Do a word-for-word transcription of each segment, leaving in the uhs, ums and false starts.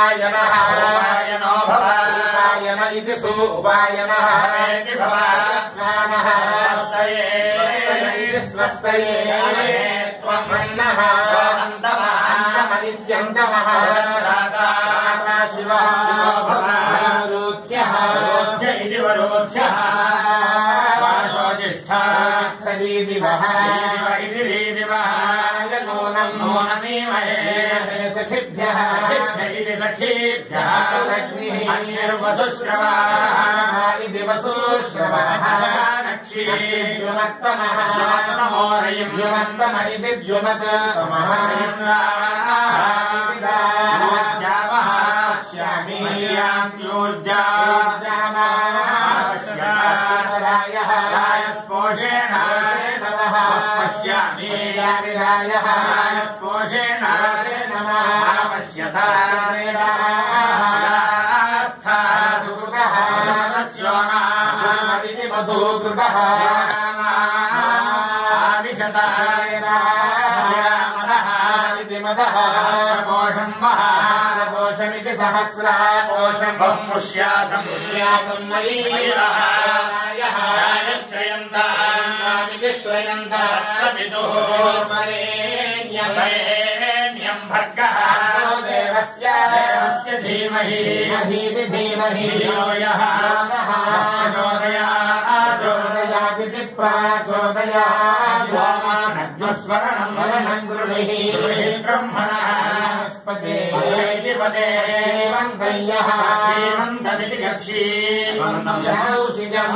उपायनः उपायनो भव उपायन इति सु उपायनः इति भव स्नानः स्वस्तये इति स्वस्तये त्वमन्नः अन्तमः अन्तमनित्यन्तमः राधा शिवः शिवो भव रोच्यः रोच्य इति वरोच्यः वाशोजिष्ठा दिवः इति दिवः नूनं नूनमीमहे सखिभ्यः इति सखीभ्यः अन्यर्वसुश्रवाः इति वसुश्रवाः द्युमत्तमः द्युमत्तमोरयिं द्युमत्तम इति द्युमत्तमः द्यावः श्यामि श्याम्योर्जामायः रायस्पोषेण पश्यामि रायः रायस्पोषेण पश्यता स्योनामिति मधुकृतः विशता इति मदः कोशं कोशमिति सहस्राकोशं पुष्यासं पुष्यासं मयि श्रयन्तामिति श्रयन्ता सवितुः वरेण्यं भर्गः देवस्य देवस्य धीमहि धीमहि धीमहि यो यः प्रचोदयात् चोदयादिति प्राचोदयात् सोमानद्वस्वरणं वरणं गृणीहि ब्रह्मणः स्पते इति पदे श्रीमन्तयः श्रीमन्तमिति गच्छी औषिजम्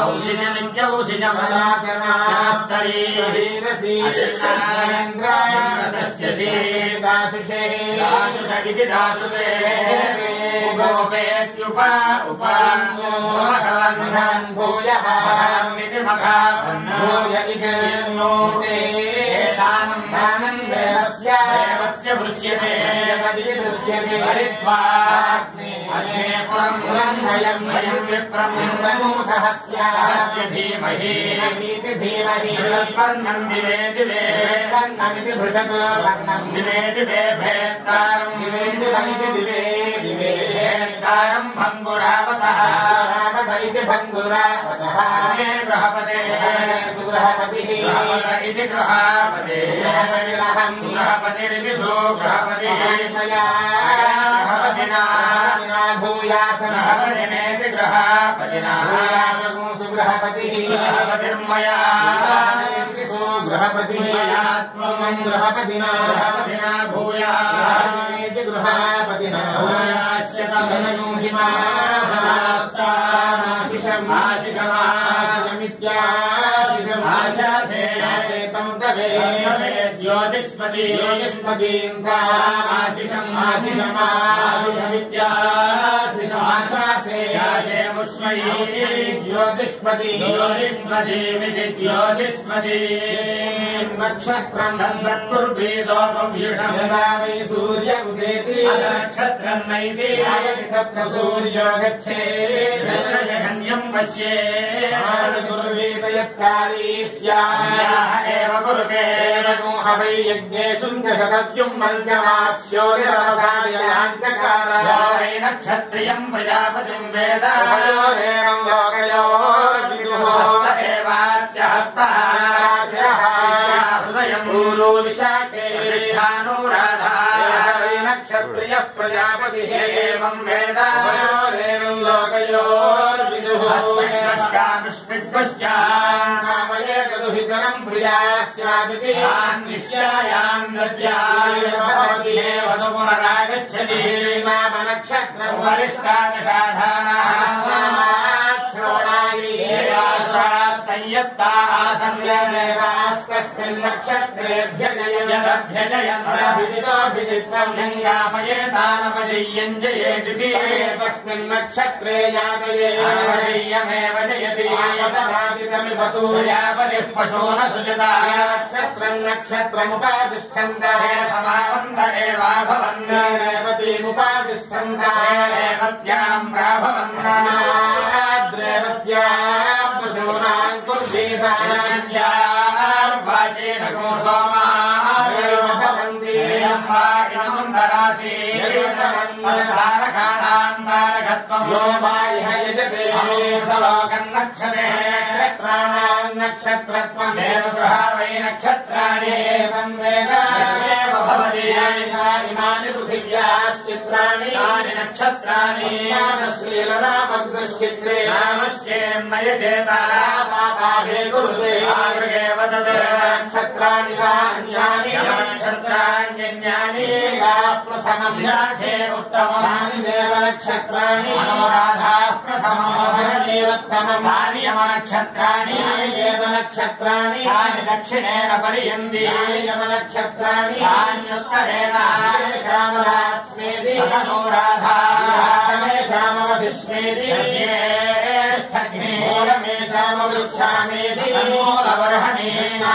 औषिजमित्यौषिजमलाचनास्तरी वीरसी इन्द्रायणस्य दाशुषे दाशुष इति दाशुषे गोपेत्युप उपान्योमघवह्नान् भूयः इति मघाभूय इति नोते दानं दानं देवस्य देवस्य भृच्यते भृच्यते हरित्वा अग्ने पुरं पुरं वयं वयं विप्रं सहस्यास्य धीमहि इति धीमहि वर्णं दिवे दिवे वर्णमिति भृजत् वर्णं दिवे दिवे भेत्तारं दिवे दिवे दिवे दिवे भेत्तारं भङ्गुरावतः रावत इति भङ्गुरावतः गृहपते सुगृहपतिः गृहपत इति गृहपते गृहपतिरिति सुगृहपतिः मया गृहपतिना भूयासं गृहपतिनेति गृहपतिना भूयासं सुगृहपतिः गृहपतिर्मया सुगृहपतिः त्वं गृहपतिना गृहपतिना भूयासमेति गृहपतिना भूयास्यतनुहिमाशिषम् आशिषमाशिषमित्याशिषमाशासेतं तवे ज्योतिष्पति ज्योतिष्पतीन्द्रामाशिषम् आशिषमाशिषमित्याशिषमाशासे यासे मुष्मयी ज्योतिष्पति ज्योतिष्पतिमिति ज्योतिष्पति नक्षत्रं तन्वत्कुर्वीदोपव्युषम् यदा वै सूर्य उदेति नक्षत्रं नैति तत्र सूर्यो गच्छेत् तत्र जघन्यं पश्येत् कुर्वीत यत्काली स्यात् एव कुरुते एवं वै यज्ञेषु दशदत्युं मल्यमाक्ष्यो निरवसाययाञ्चकार यो वै नक्षत्रियं प्रजापतिं वेद हयोरेवं लोकयोर्विदुः हस्त एवास्य हस्तः हृदयं ऊरो विशाखे प्रतिष्ठानुराधा वै नक्षत्रियः प्रजापतिः एवं वेद हयोरेवं लोकयोर्विदुः हस्तश्चानुष्मिद्वश्चान्नामये कदुहितरं प्रिया स्यादिति निश्चयान् दद्याय वधु पुनरागच्छति नामनक्षत्रं वरिष्ठादशाढानाश्रोणायि संयत्ताः संयमेवास्तस्मिन् नक्षत्रेभ्य जयदभ्यजयन्विदितोऽभिजित्वं लिङ्गापयेतानपजय्यञ्जयेदिति तस्मिन् नक्षत्रे यातयेयमेव जयति यापतिमिपतु यापतिः पशो न सुजता नक्षत्रं नक्षत्रमुपातिष्ठन्तः समावन्त एवाभवन् रेवतीमुपातिष्ठन्तः रेवत्यां प्राभवन् रेवत्यां पशूनां कुर्वीतान्यार्वाचेन गो सोमाः भवन्ति तारकाणान्तारकत्वम् यो मायः यजते लोकन्नक्षते नक्षत्राणाम् नक्षत्रत्वम् देवगृहा वै नक्षत्राणि एवं वेद एव भवति इमानि पृथिव्याश्चित्राणि तानि नक्षत्राणि श्रीलरामग्रश्चित्रे रामस्येन्नयजेत पापाहे कुरुते आगृगेव तद् नक्षत्राणि अन्यानि नक्षत्राण्यन्यानि प्रथमम् शाखे उत्तमम् देव नक्षत्राणि अनुराधाः प्रथमम् तानि यमनक्षत्राणि देव नक्षत्राणि तानि दक्षिणेन परियन्ति यमनक्षत्राणि तान्युत्तरेण श्यामलास्मेति अनुराधामेषामवधिष्मेति ज्येष्ठग्नि मूलमेषामवृक्षामेति मूलवर्हणि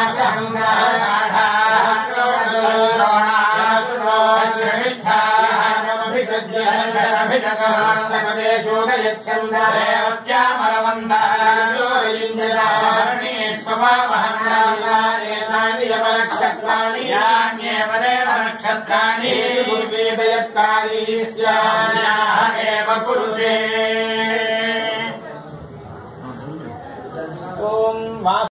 यमनक्षत्राणि यान्येव देव नक्षत्राणि गुरुवेदयत्कारी स्यात् एव कुरुते।